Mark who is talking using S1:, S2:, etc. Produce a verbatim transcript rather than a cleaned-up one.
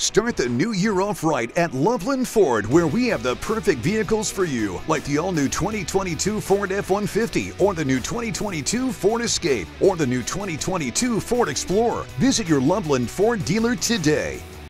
S1: Start the new year off right at Loveland Ford, where we have the perfect vehicles for you, like the all-new twenty twenty-two Ford F one fifty, or the new twenty twenty-two Ford Escape, or the new twenty twenty-two Ford Explorer. Visit your Loveland Ford dealer today.